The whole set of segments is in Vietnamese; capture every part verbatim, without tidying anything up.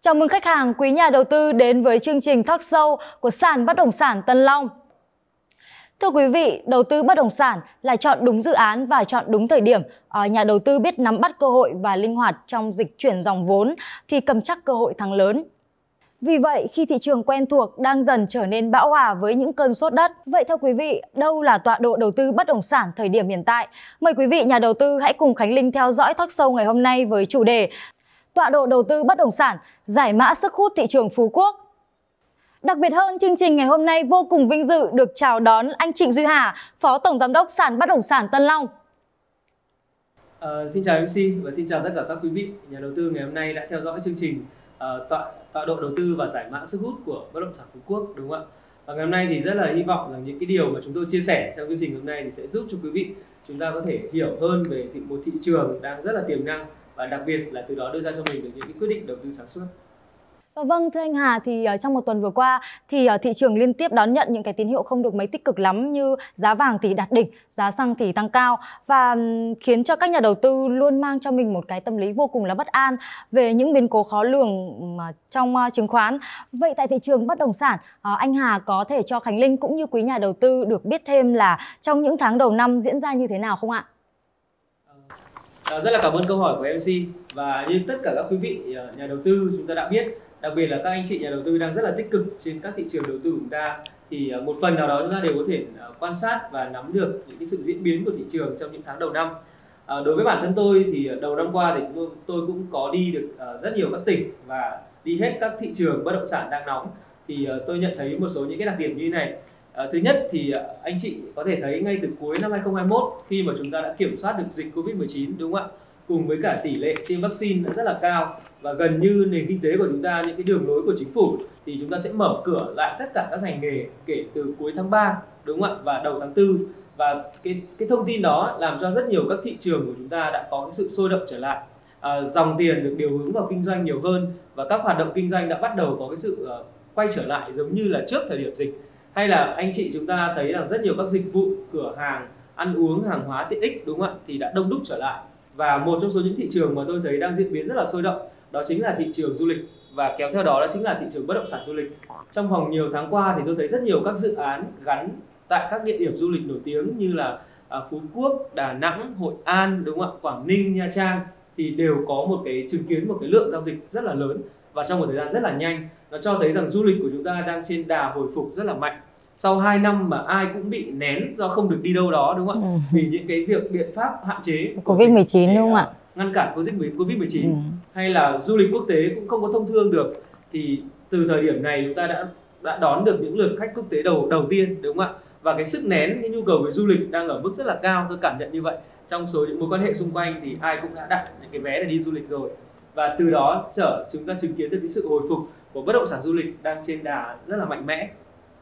Chào mừng khách hàng quý nhà đầu tư đến với chương trình talk show của sàn bất động sản Tân Long. Thưa quý vị, đầu tư bất động sản là chọn đúng dự án và chọn đúng thời điểm. À, nhà đầu tư biết nắm bắt cơ hội và linh hoạt trong dịch chuyển dòng vốn thì cầm chắc cơ hội thắng lớn. Vì vậy, khi thị trường quen thuộc đang dần trở nên bão hòa với những cơn sốt đất, vậy theo quý vị, đâu là tọa độ đầu tư bất động sản thời điểm hiện tại? Mời quý vị nhà đầu tư hãy cùng Khánh Linh theo dõi talk show ngày hôm nay với chủ đề Tọa độ đầu tư bất động sản, giải mã sức hút thị trường Phú Quốc. Đặc biệt hơn, chương trình ngày hôm nay vô cùng vinh dự được chào đón anh Trịnh Duy Hà, Phó Tổng Giám đốc sàn bất động sản Tân Long. À, xin chào em xê và xin chào tất cả các quý vị nhà đầu tư ngày hôm nay đã theo dõi chương trình uh, tọa, tọa độ đầu tư và giải mã sức hút của bất động sản Phú Quốc, đúng không ạ? Và ngày hôm nay thì rất là hy vọng rằng những cái điều mà chúng tôi chia sẻ trong chương trình hôm nay thì sẽ giúp cho quý vị chúng ta có thể hiểu hơn về thị, một thị trường đang rất là tiềm năng và đặc biệt là từ đó đưa ra cho mình được những cái quyết định đầu tư sáng suốt. Vâng, thưa anh Hà, thì trong một tuần vừa qua thì thị trường liên tiếp đón nhận những cái tín hiệu không được mấy tích cực lắm, như giá vàng thì đạt đỉnh, giá xăng thì tăng cao và khiến cho các nhà đầu tư luôn mang cho mình một cái tâm lý vô cùng là bất an về những biến cố khó lường trong chứng khoán. Vậy tại thị trường bất động sản, anh Hà có thể cho Khánh Linh cũng như quý nhà đầu tư được biết thêm là trong những tháng đầu năm diễn ra như thế nào không ạ? À, rất là cảm ơn câu hỏi của em xê, và như tất cả các quý vị nhà đầu tư chúng ta đã biết, đặc biệt là các anh chị nhà đầu tư đang rất là tích cực trên các thị trường đầu tư của chúng ta, thì một phần nào đó chúng ta đều có thể quan sát và nắm được những cái sự diễn biến của thị trường trong những tháng đầu năm. À, đối với bản thân tôi thì đầu năm qua thì tôi cũng có đi được rất nhiều các tỉnh và đi hết các thị trường bất động sản đang nóng, thì tôi nhận thấy một số những cái đặc điểm như thế này. À, thứ nhất thì anh chị có thể thấy ngay từ cuối năm hai không hai mốt, khi mà chúng ta đã kiểm soát được dịch Covid mười chín, đúng không ạ, cùng với cả tỷ lệ tiêm vaccine đã rất là cao và gần như nền kinh tế của chúng ta, những cái đường lối của chính phủ thì chúng ta sẽ mở cửa lại tất cả các ngành nghề kể từ cuối tháng ba, đúng không ạ, và đầu tháng tư. Và cái cái thông tin đó làm cho rất nhiều các thị trường của chúng ta đã có cái sự sôi động trở lại, à, dòng tiền được điều hướng vào kinh doanh nhiều hơn và các hoạt động kinh doanh đã bắt đầu có cái sự uh, quay trở lại giống như là trước thời điểm dịch. Hay là anh chị chúng ta thấy rằng rất nhiều các dịch vụ, cửa hàng, ăn uống, hàng hóa tiện ích, đúng không ạ, thì đã đông đúc trở lại. Và một trong số những thị trường mà tôi thấy đang diễn biến rất là sôi động đó chính là thị trường du lịch, và kéo theo đó đó chính là thị trường bất động sản du lịch. Trong vòng nhiều tháng qua thì tôi thấy rất nhiều các dự án gắn tại các địa điểm du lịch nổi tiếng như là Phú Quốc, Đà Nẵng, Hội An, đúng không ạ, Quảng Ninh, Nha Trang thì đều có một cái chứng kiến một cái lượng giao dịch rất là lớn và trong một thời gian rất là nhanh. Nó cho thấy rằng du lịch của chúng ta đang trên đà hồi phục rất là mạnh. Sau hai năm mà ai cũng bị nén do không được đi đâu đó, đúng không ạ? Ừ. Vì những cái việc biện pháp hạn chế Covid mười chín, đúng không ạ? Ngăn cản Covid mười chín, ừ. hay là du lịch quốc tế cũng không có thông thương được, thì từ thời điểm này chúng ta đã đã đón được những lượt khách quốc tế đầu đầu tiên, đúng không ạ? Và cái sức nén, cái nhu cầu về du lịch đang ở mức rất là cao, tôi cảm nhận như vậy. Trong số những mối quan hệ xung quanh thì ai cũng đã đặt những cái vé để đi du lịch rồi, và từ đó trở chúng ta chứng kiến được cái sự hồi phục của bất động sản du lịch đang trên đà rất là mạnh mẽ.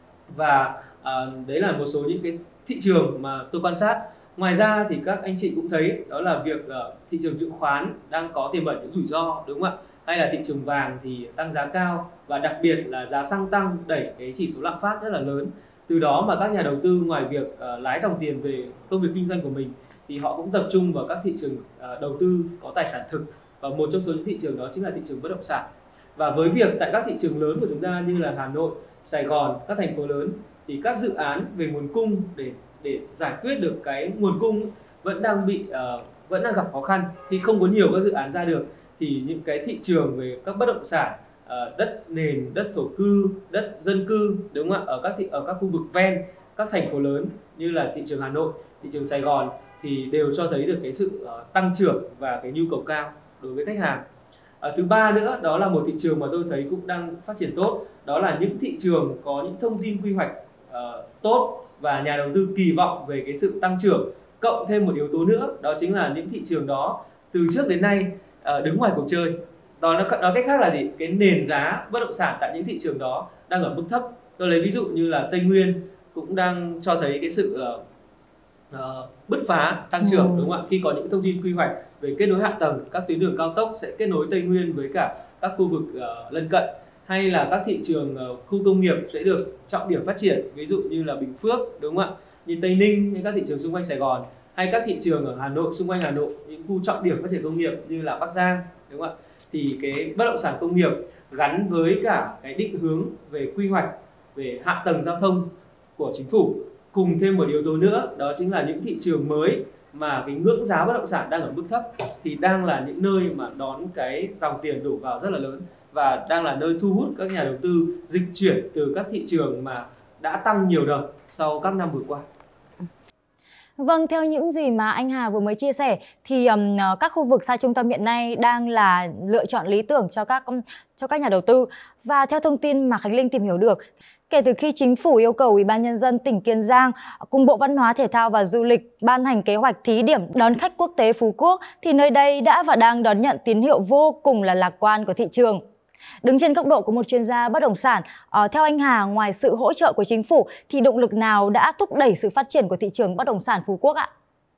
Và à, đấy là một số những cái thị trường mà tôi quan sát. Ngoài ra thì các anh chị cũng thấy đó là việc uh, thị trường chứng khoán đang có tiềm ẩn những rủi ro, đúng không ạ? Hay là thị trường vàng thì tăng giá cao, và đặc biệt là giá xăng tăng đẩy cái chỉ số lạm phát rất là lớn. Từ đó mà các nhà đầu tư ngoài việc uh, lái dòng tiền về công việc kinh doanh của mình thì họ cũng tập trung vào các thị trường uh, đầu tư có tài sản thực, và một trong số những thị trường đó chính là thị trường bất động sản. Và với việc tại các thị trường lớn của chúng ta như là Hà Nội, Sài Gòn, các thành phố lớn thì các dự án về nguồn cung để để giải quyết được cái nguồn cung vẫn đang bị uh, vẫn đang gặp khó khăn, khi không có nhiều các dự án ra được thì những cái thị trường về các bất động sản, uh, đất nền, đất thổ cư, đất dân cư, đúng không ạ, ở các thị, ở các khu vực ven các thành phố lớn như là thị trường Hà Nội, thị trường Sài Gòn thì đều cho thấy được cái sự uh, tăng trưởng và cái nhu cầu cao đối với khách hàng. À, thứ ba nữa đó là một thị trường mà tôi thấy cũng đang phát triển tốt, đó là những thị trường có những thông tin quy hoạch uh, tốt và nhà đầu tư kỳ vọng về cái sự tăng trưởng, cộng thêm một yếu tố nữa đó chính là những thị trường đó từ trước đến nay uh, đứng ngoài cuộc chơi. Đó nói cách khác là gì? Cái nền giá bất động sản tại những thị trường đó đang ở mức thấp. Tôi lấy ví dụ như là Tây Nguyên cũng đang cho thấy cái sự uh, uh, bứt phá tăng trưởng, ừ. đúng không ạ? Khi có những thông tin quy hoạch về kết nối hạ tầng, các tuyến đường cao tốc sẽ kết nối Tây Nguyên với cả các khu vực uh, lân cận, hay là các thị trường uh, khu công nghiệp sẽ được trọng điểm phát triển, ví dụ như là Bình Phước, đúng không ạ, như Tây Ninh, như các thị trường xung quanh Sài Gòn, hay các thị trường ở Hà Nội, xung quanh Hà Nội, những khu trọng điểm phát triển công nghiệp như là Bắc Giang, đúng không ạ. thì cái bất động sản công nghiệp gắn với cả cái định hướng về quy hoạch, về hạ tầng giao thông của chính phủ, cùng thêm một yếu tố nữa đó chính là những thị trường mới mà cái ngưỡng giá bất động sản đang ở mức thấp, thì đang là những nơi mà đón cái dòng tiền đổ vào rất là lớn và đang là nơi thu hút các nhà đầu tư dịch chuyển từ các thị trường mà đã tăng nhiều đợt sau các năm vừa qua. Vâng, theo những gì mà anh Hà vừa mới chia sẻ thì um, các khu vực xa trung tâm hiện nay đang là lựa chọn lý tưởng cho các um, cho các nhà đầu tư. Và theo thông tin mà Khánh Linh tìm hiểu được, kể từ khi chính phủ yêu cầu Ủy ban Nhân dân tỉnh Kiên Giang cùng Bộ Văn hóa Thể thao và Du lịch ban hành kế hoạch thí điểm đón khách quốc tế Phú Quốc, thì nơi đây đã và đang đón nhận tín hiệu vô cùng là lạc quan của thị trường. Đứng trên góc độ của một chuyên gia bất động sản, uh, theo anh Hà, ngoài sự hỗ trợ của chính phủ thì động lực nào đã thúc đẩy sự phát triển của thị trường bất động sản Phú Quốc ạ?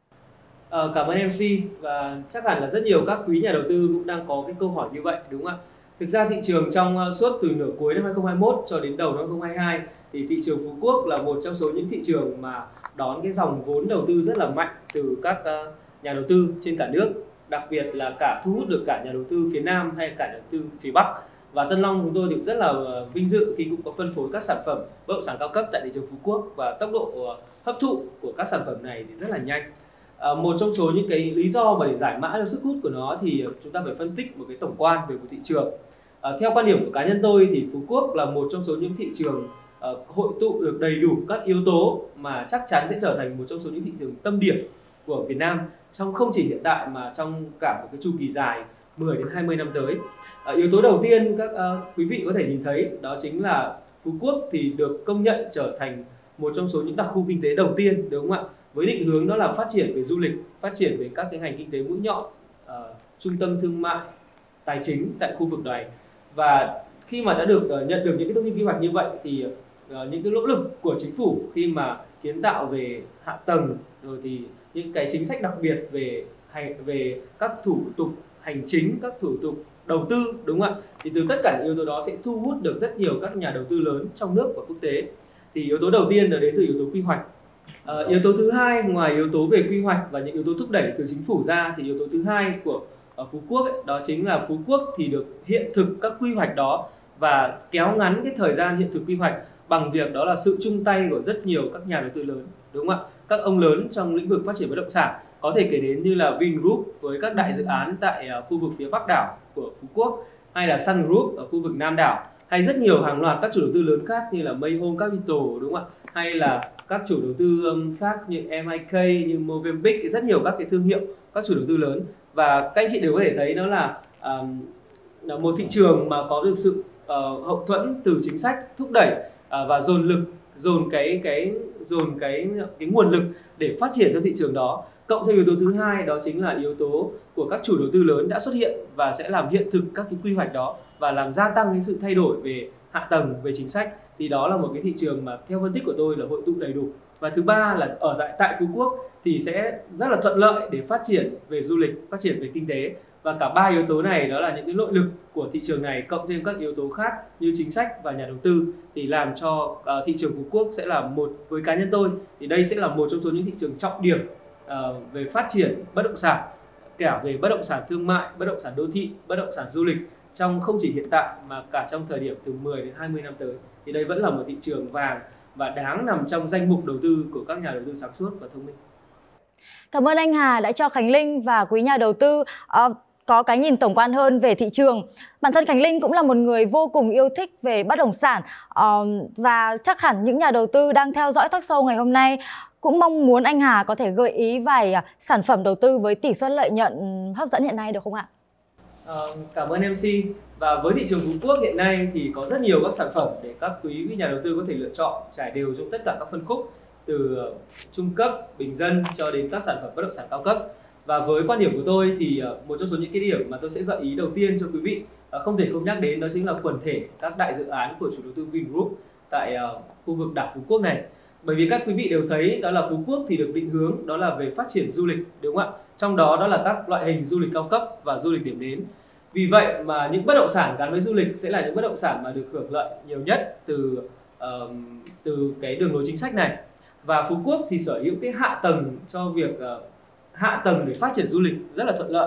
À, cảm ơn em xê, và chắc hẳn là rất nhiều các quý nhà đầu tư cũng đang có cái câu hỏi như vậy, đúng không ạ? Thực ra thị trường trong uh, suốt từ nửa cuối năm hai không hai mốt cho đến đầu năm hai không hai hai thì thị trường Phú Quốc là một trong số những thị trường mà đón cái dòng vốn đầu tư rất là mạnh từ các uh, nhà đầu tư trên cả nước, đặc biệt là cả thu hút được cả nhà đầu tư phía Nam hay cả nhà đầu tư phía Bắc. Và Tân Long chúng tôi thì cũng rất là vinh dự khi cũng có phân phối các sản phẩm bất động sản cao cấp tại thị trường Phú Quốc, và tốc độ hấp thụ của các sản phẩm này thì rất là nhanh. À, một trong số những cái lý do mà để giải mã cho sức hút của nó thì chúng ta phải phân tích một cái tổng quan về một thị trường. À, theo quan điểm của cá nhân tôi thì Phú Quốc là một trong số những thị trường uh, hội tụ được đầy đủ các yếu tố mà chắc chắn sẽ trở thành một trong số những thị trường tâm điểm của Việt Nam, trong không chỉ hiện tại mà trong cả một cái chu kỳ dài mười đến hai mươi năm tới. À, yếu tố đầu tiên các uh, quý vị có thể nhìn thấy đó chính là Phú Quốc thì được công nhận trở thành một trong số những đặc khu kinh tế đầu tiên, đúng không ạ? Với định hướng đó là phát triển về du lịch, phát triển về các cái ngành kinh tế mũi nhọn, uh, trung tâm thương mại, tài chính tại khu vực này. Và khi mà đã được uh, nhận được những cái thông tin quy hoạch như vậy thì uh, những cái nỗ lực của chính phủ khi mà kiến tạo về hạ tầng, rồi thì những cái chính sách đặc biệt về hành về các thủ tục hành chính, các thủ tục đầu tư, đúng không ạ? Thì từ tất cả những yếu tố đó sẽ thu hút được rất nhiều các nhà đầu tư lớn trong nước và quốc tế. Thì yếu tố đầu tiên là đến từ yếu tố quy hoạch. À, yếu tố thứ hai, ngoài yếu tố về quy hoạch và những yếu tố thúc đẩy từ chính phủ ra, thì yếu tố thứ hai của ở Phú Quốc ấy, đó chính là Phú Quốc thì được hiện thực các quy hoạch đó và kéo ngắn cái thời gian hiện thực quy hoạch bằng việc đó là sự chung tay của rất nhiều các nhà đầu tư lớn, đúng không ạ? Các ông lớn trong lĩnh vực phát triển bất động sản có thể kể đến như là Vingroup với các đại dự án tại uh, khu vực phía Bắc đảo của Phú Quốc, hay là Sun Group ở khu vực Nam đảo, hay rất nhiều hàng loạt các chủ đầu tư lớn khác như là Mayhome Capital, đúng không ạ? Hay là các chủ đầu tư um, khác như em i ca, như Movenpick, rất nhiều các cái thương hiệu, các chủ đầu tư lớn. Và các anh chị đều có thể thấy đó là, um, là một thị trường mà có được sự uh, hậu thuẫn từ chính sách thúc đẩy uh, và dồn lực, dồn cái cái dồn cái cái nguồn lực để phát triển cho thị trường đó. Cộng thêm yếu tố thứ hai đó chính là yếu tố của các chủ đầu tư lớn đã xuất hiện và sẽ làm hiện thực các cái quy hoạch đó và làm gia tăng cái sự thay đổi về hạ tầng, về chính sách. Thì đó là một cái thị trường mà theo phân tích của tôi là hội tụ đầy đủ. Và thứ ba là ở tại tại Phú Quốc thì sẽ rất là thuận lợi để phát triển về du lịch, phát triển về kinh tế. Và cả ba yếu tố này đó là những cái nội lực của thị trường này, cộng thêm các yếu tố khác như chính sách và nhà đầu tư, thì làm cho uh, thị trường Phú Quốc sẽ là một, với cá nhân tôi thì đây sẽ là một trong số những thị trường trọng điểm uh, về phát triển bất động sản, cả về bất động sản thương mại, bất động sản đô thị, bất động sản du lịch, trong không chỉ hiện tại mà cả trong thời điểm từ mười đến hai mươi năm tới. Thì đây vẫn là một thị trường vàng và đáng nằm trong danh mục đầu tư của các nhà đầu tư sáng suốt và thông minh. Cảm ơn anh Hà đã cho Khánh Linh và quý nhà đầu tư uh, có cái nhìn tổng quan hơn về thị trường. Bản thân Khánh Linh cũng là một người vô cùng yêu thích về bất động sản uh, và chắc hẳn những nhà đầu tư đang theo dõi talk show ngày hôm nay cũng mong muốn anh Hà có thể gợi ý vài uh, sản phẩm đầu tư với tỷ suất lợi nhuận hấp dẫn hiện nay được không ạ? À, cảm ơn em xê. Và với thị trường Phú Quốc hiện nay thì có rất nhiều các sản phẩm để các quý nhà đầu tư có thể lựa chọn trải đều trong tất cả các phân khúc, từ trung cấp, bình dân cho đến các sản phẩm bất động sản cao cấp. Và với quan điểm của tôi thì một trong số những cái điểm mà tôi sẽ gợi ý đầu tiên cho quý vị không thể không nhắc đến đó chính là quần thể các đại dự án của chủ đầu tư Vingroup tại khu vực đảo Phú Quốc này. Bởi vì các quý vị đều thấy đó là Phú Quốc thì được định hướng đó là về phát triển du lịch, đúng không ạ? Trong đó đó là các loại hình du lịch cao cấp và du lịch điểm đến. Vì vậy mà những bất động sản gắn với du lịch sẽ là những bất động sản mà được hưởng lợi nhiều nhất từ uh, từ cái đường lối chính sách này. Và Phú Quốc thì sở hữu cái hạ tầng cho việc uh, hạ tầng để phát triển du lịch rất là thuận lợi.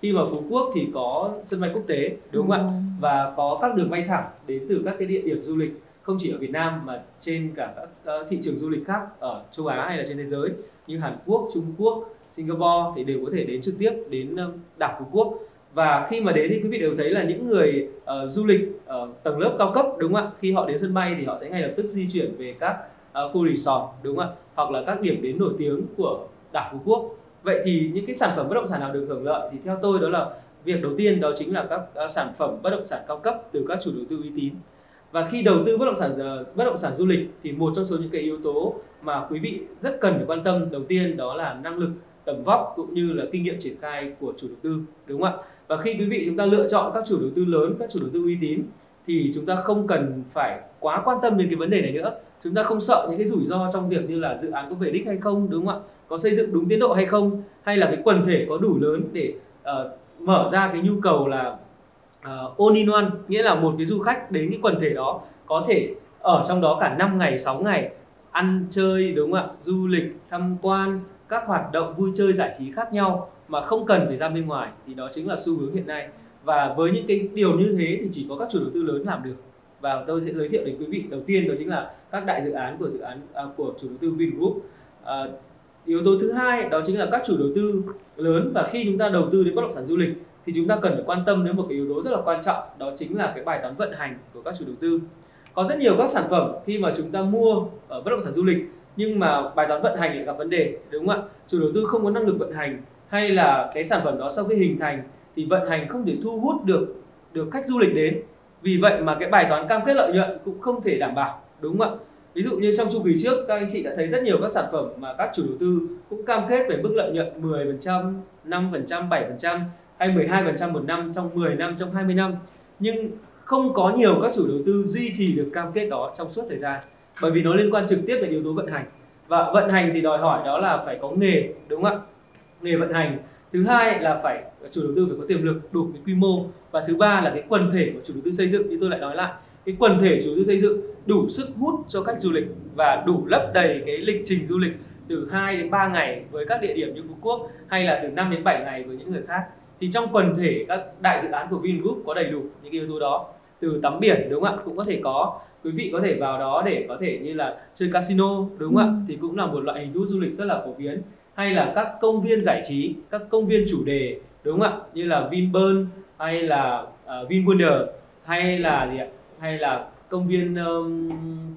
khi mà Phú Quốc thì có sân bay quốc tế, đúng không ạ? Và có các đường bay thẳng đến từ các cái địa điểm du lịch không chỉ ở Việt Nam mà trên cả các thị trường du lịch khác ở châu Á hay là trên thế giới như Hàn Quốc, Trung Quốc, Singapore thì đều có thể đến trực tiếp đến đảo Phú Quốc. Và khi mà đến thì quý vị đều thấy là những người uh, du lịch ở uh, tầng lớp cao cấp, đúng không ạ? Khi họ đến sân bay thì họ sẽ ngay lập tức di chuyển về các uh, khu resort, đúng không ạ? Hoặc là các điểm đến nổi tiếng của đảo Phú Quốc. Vậy thì những cái sản phẩm bất động sản nào được hưởng lợi thì theo tôi đó là việc đầu tiên đó chính là các uh, sản phẩm bất động sản cao cấp từ các chủ đầu tư uy tín. Và khi đầu tư bất động sản uh, bất động sản du lịch thì một trong số những cái yếu tố mà quý vị rất cần phải quan tâm đầu tiên đó là năng lực, tầm vóc cũng như là kinh nghiệm triển khai của chủ đầu tư, đúng không ạ? Và khi quý vị chúng ta lựa chọn các chủ đầu tư lớn, các chủ đầu tư uy tín thì chúng ta không cần phải quá quan tâm đến cái vấn đề này nữa. Chúng ta không sợ những cái rủi ro trong việc như là dự án có về đích hay không, đúng không ạ? Có xây dựng đúng tiến độ hay không, hay là cái quần thể có đủ lớn để uh, mở ra cái nhu cầu là uh, all in one, nghĩa là một cái du khách đến cái quần thể đó có thể ở trong đó cả năm ngày, sáu ngày, ăn chơi, đúng không ạ? Du lịch, tham quan, các hoạt động vui chơi giải trí khác nhau mà không cần phải ra bên ngoài, thì đó chính là xu hướng hiện nay. Và với những cái điều như thế thì chỉ có các chủ đầu tư lớn làm được. Và tôi sẽ giới thiệu đến quý vị đầu tiên đó chính là các đại dự án của dự án à, của chủ đầu tư Vingroup. À, yếu tố thứ hai đó chính là các chủ đầu tư lớn, và khi chúng ta đầu tư đến bất động sản du lịch thì chúng ta cần phải quan tâm đến một cái yếu tố rất là quan trọng, đó chính là cái bài toán vận hành của các chủ đầu tư. Có rất nhiều các sản phẩm khi mà chúng ta mua ở bất động sản du lịch nhưng mà bài toán vận hành lại gặp vấn đề, đúng không ạ? Chủ đầu tư không có năng lực vận hành, hay là cái sản phẩm đó sau khi hình thành thì vận hành không thể thu hút được được khách du lịch đến. Vì vậy mà cái bài toán cam kết lợi nhuận cũng không thể đảm bảo, đúng không ạ? Ví dụ như trong chu kỳ trước các anh chị đã thấy rất nhiều các sản phẩm mà các chủ đầu tư cũng cam kết về mức lợi nhuận mười phần trăm, năm phần trăm, bảy phần trăm hay mười hai phần trăm một năm trong mười năm, trong hai mươi năm. Nhưng không có nhiều các chủ đầu tư duy trì được cam kết đó trong suốt thời gian, bởi vì nó liên quan trực tiếp đến yếu tố vận hành. Và vận hành thì đòi hỏi đó là phải có nghề, đúng không ạ? Nghề vận hành. Thứ hai là phải chủ đầu tư phải có tiềm lực, đủ cái quy mô. Và thứ ba là cái quần thể của chủ đầu tư xây dựng. Như tôi lại nói lại, cái quần thể chủ đầu tư xây dựng đủ sức hút cho khách du lịch và đủ lấp đầy cái lịch trình du lịch từ hai đến ba ngày với các địa điểm như Phú Quốc, hay là từ năm đến bảy ngày với những người khác. Thì trong quần thể các đại dự án của Vingroup có đầy đủ những yếu tố đó. Từ tắm biển, đúng không ạ? Cũng có thể có. Quý vị có thể vào đó để có thể như là chơi casino, đúng không ạ? Thì cũng là một loại hình thu hút du lịch rất là phổ biến. Hay là các công viên giải trí, các công viên chủ đề, đúng không ạ? Như là Vinpearl hay là uh, VinWonder, hay là gì ạ? Hay là công viên um,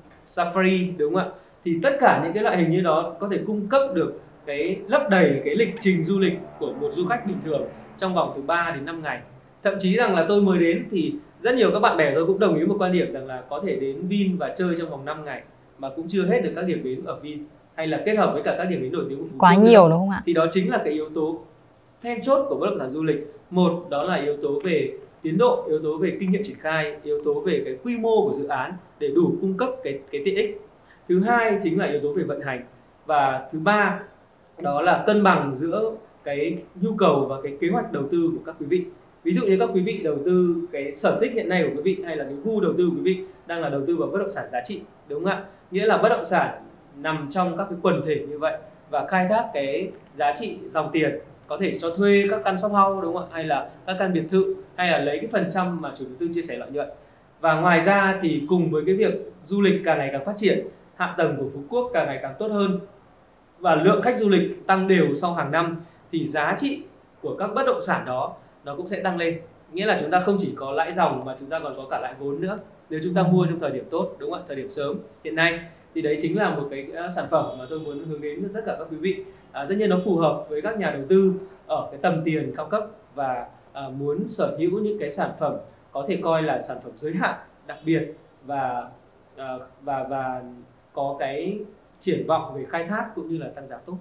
Safari, đúng không ạ? Thì tất cả những cái loại hình như đó có thể cung cấp được cái lấp đầy cái lịch trình du lịch của một du khách bình thường trong vòng từ ba đến năm ngày. Thậm chí rằng là tôi mới đến thì rất nhiều các bạn bè tôi cũng đồng ý một quan điểm rằng là có thể đến Vin và chơi trong vòng năm ngày mà cũng chưa hết được các điểm đến ở Vin, hay là kết hợp với cả các điểm đến nổi tiếng của Phú Quốc. Quá nhiều đúng không ạ? Thì đó chính là cái yếu tố then chốt của bất động sản du lịch. Một đó là yếu tố về tiến độ, yếu tố về kinh nghiệm triển khai, yếu tố về cái quy mô của dự án để đủ cung cấp cái cái tiện ích. Thứ hai chính là yếu tố về vận hành, và thứ ba đó là cân bằng giữa cái nhu cầu và cái kế hoạch đầu tư của các quý vị. Ví dụ như các quý vị đầu tư cái sở thích hiện nay của quý vị, hay là cái gu đầu tư của quý vị đang là đầu tư vào bất động sản giá trị, đúng không ạ? Nghĩa là bất động sản nằm trong các cái quần thể như vậy và khai thác cái giá trị dòng tiền, có thể cho thuê các căn shop house, đúng không ạ? Hay là các căn biệt thự, hay là lấy cái phần trăm mà chủ đầu tư chia sẻ lợi nhuận. Và ngoài ra thì cùng với cái việc du lịch càng ngày càng phát triển, hạ tầng của Phú Quốc càng ngày càng tốt hơn và lượng khách du lịch tăng đều sau hàng năm, thì giá trị của các bất động sản đó nó cũng sẽ tăng lên. Nghĩa là chúng ta không chỉ có lãi dòng mà chúng ta còn có cả lãi vốn nữa, nếu chúng ta mua trong thời điểm tốt, đúng không ạ? Thời điểm sớm hiện nay. Thì đấy chính là một cái sản phẩm mà tôi muốn hướng đến tất cả các quý vị. À, tất nhiên nó phù hợp với các nhà đầu tư ở cái tầm tiền cao cấp và à, muốn sở hữu những cái sản phẩm có thể coi là sản phẩm giới hạn, đặc biệt và à, và và có cái triển vọng về khai thác cũng như là tăng giá tốt.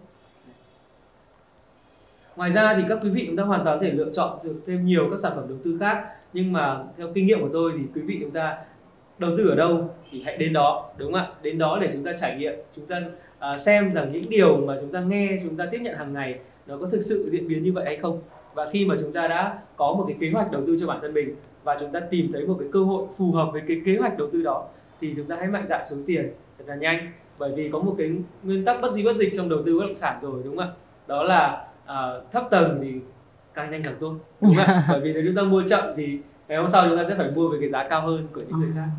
Ngoài ra thì các quý vị chúng ta hoàn toàn có thể lựa chọn được thêm nhiều các sản phẩm đầu tư khác, nhưng mà theo kinh nghiệm của tôi thì quý vị chúng ta đầu tư ở đâu thì hãy đến đó, đúng không ạ? Đến đó để chúng ta trải nghiệm, chúng ta à, xem rằng những điều mà chúng ta nghe, chúng ta tiếp nhận hàng ngày nó có thực sự diễn biến như vậy hay không. Và khi mà chúng ta đã có một cái kế hoạch đầu tư cho bản thân mình và chúng ta tìm thấy một cái cơ hội phù hợp với cái kế hoạch đầu tư đó, thì chúng ta hãy mạnh dạn xuống tiền thật là nhanh. Bởi vì có một cái nguyên tắc bất di bất dịch trong đầu tư bất động sản rồi, đúng không ạ? Đó là à, thấp tầng thì càng nhanh càng tốt, đúng không ạ? Bởi vì nếu chúng ta mua chậm thì ngày hôm sau chúng ta sẽ phải mua với cái giá cao hơn của những người khác.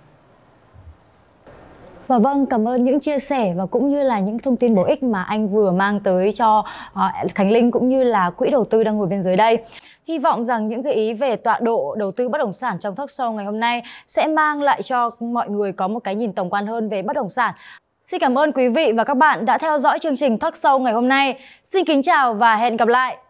Và vâng, cảm ơn những chia sẻ và cũng như là những thông tin bổ ích mà anh vừa mang tới cho uh, Khánh Linh cũng như là quỹ đầu tư đang ngồi bên dưới đây. Hy vọng rằng những gợi ý về tọa độ đầu tư bất động sản trong talk show ngày hôm nay sẽ mang lại cho mọi người có một cái nhìn tổng quan hơn về bất động sản. Xin cảm ơn quý vị và các bạn đã theo dõi chương trình talk show ngày hôm nay. Xin kính chào và hẹn gặp lại!